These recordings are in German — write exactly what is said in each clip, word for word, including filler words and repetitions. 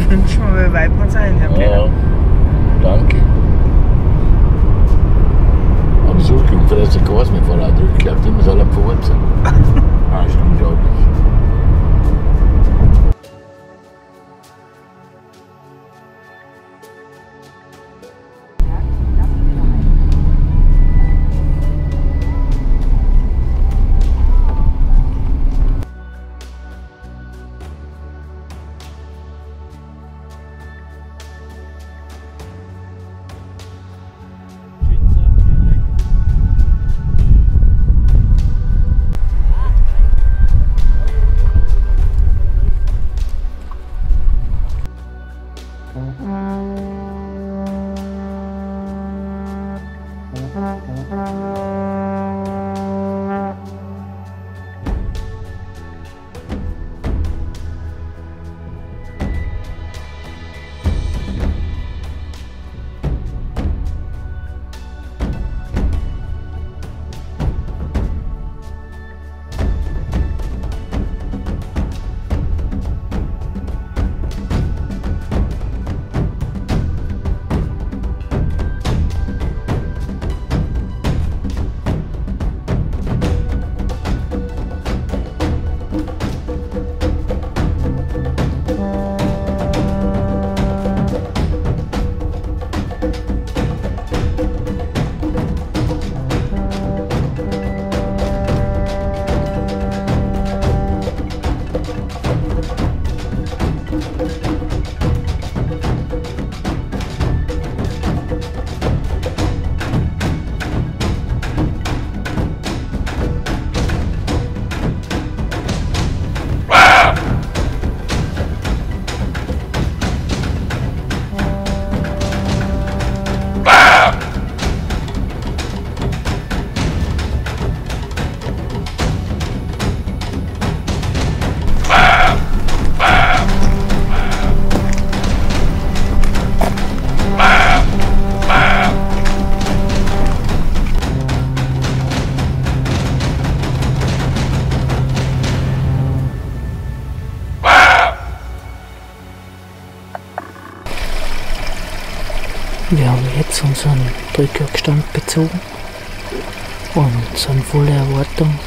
Ich wünsche mir, wie weit wir sein, Herr Peter. Ja, danke. Am Sulking fressen Gas mit Fahrrad drücken. Ich glaube, die muss alle Pfad sein. Ah, ist unglaublich. Wir haben jetzt unseren Drückjagdstand bezogen und sind voller Erwartung,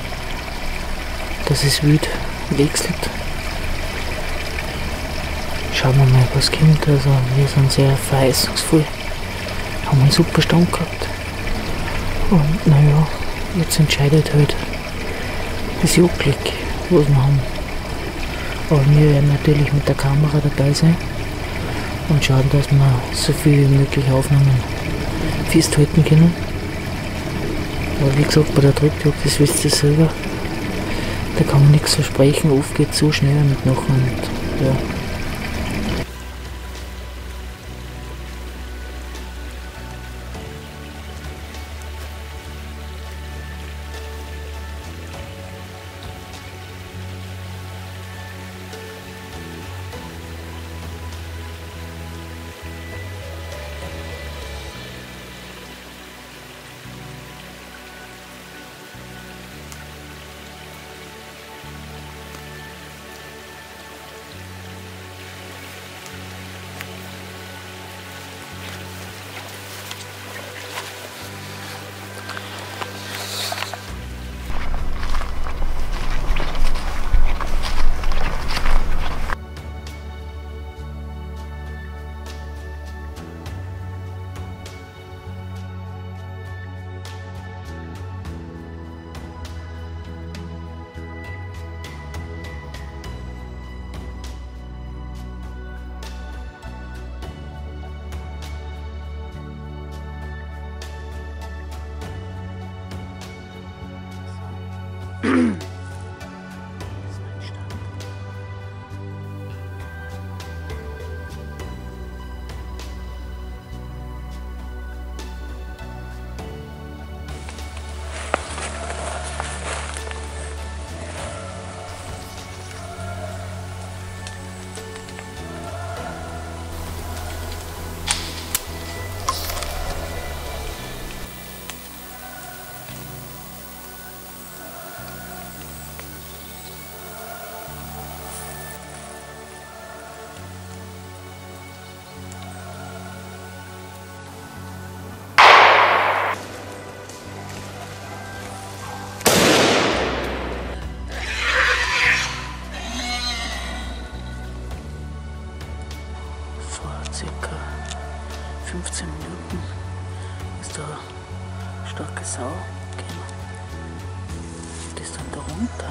dass es wild wechselt. Schauen wir mal, was kommt. Also wir sind sehr verheißungsvoll, haben einen super Stand gehabt und naja, jetzt entscheidet halt das Jagdglück, was wir haben. Aber wir werden natürlich mit der Kamera dabei sein und schauen, dass wir so viel wie möglich Aufnahmen festhalten können. Aber wie gesagt, bei der Drückjagd, das wisst ihr selber, da kann man nichts versprechen, oft geht es so schnell mit nachher und ja. runter.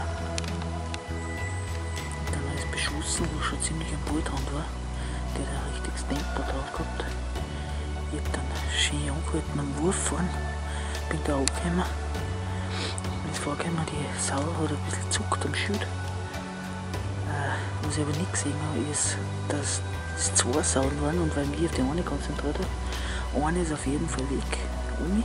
Dann ist beschossen, wo schon ziemlich am Bodenrand war. Der hat ein richtiges Tempo drauf gehabt. Ich hab dann schön angehalten am Wurf fahren. Bin da angekommen. Mir ist vorgekommen, die Sau hat ein bisschen zuckt am Schild. Äh, was ich aber nicht gesehen habe, ist, dass es zwei Sauen waren und weil ich mich auf die eine konzentriert habe. Eine ist auf jeden Fall weg. Uni.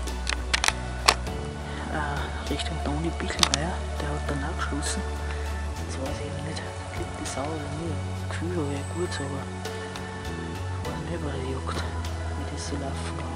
Äh, Richtung Toni Bichelmeier, der hat dann auch geschlossen. Jetzt weiß ich aber nicht, fliegt die Sau oder nicht. Das Gefühl habe ich gut, aber war nicht bei der Jagd, wie das so laufen kann.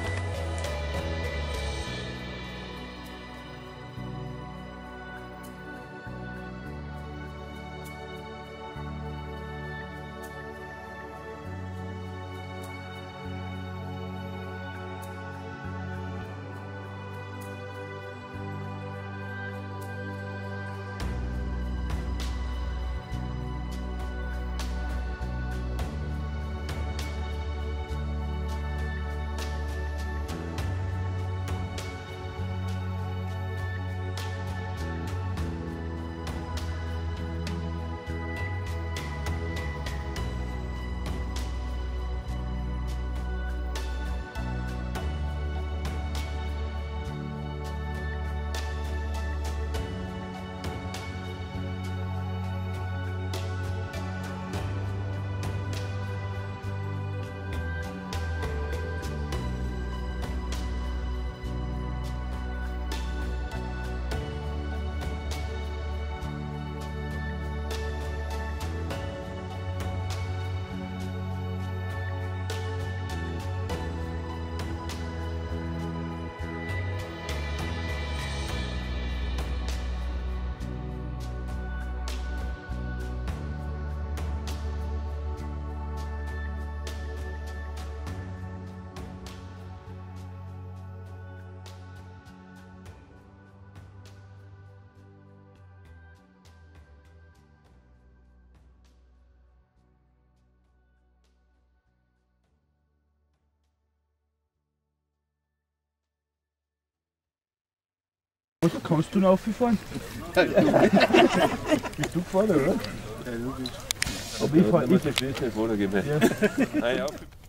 Kannst du noch auffahren? Bist du gefahren, oder? Ja, logisch. Aber ich fahre nicht. Ich verstehe es nicht, wo er geht. Ja.